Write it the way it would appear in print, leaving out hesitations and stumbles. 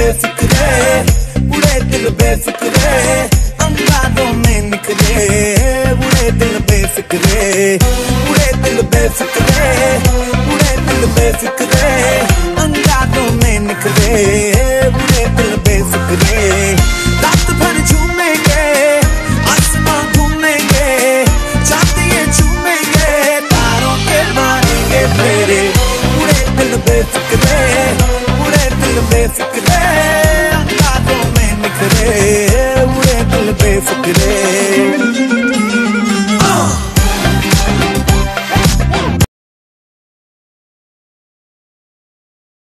बेफिक्रे, उड़े दिल बेफिक्रे, अंगारों में निकले, उड़े दिल बेफिक्रे, उड़े दिल बेफिक्रे, उड़े दिल बेफिक्रे, अंगारों में निकले, उड़े दिल बेफिक्रे। रात भर झूमेंगे, आसमां घूमेंगे, चांदिये झूमेंगे, तारों के मारेंगे फेरे, उड़े दिल बेफिक्रे, उड़े दिल बेफिक्रे, अंगारों में निकले, उड़े दिल बेफिक्रे।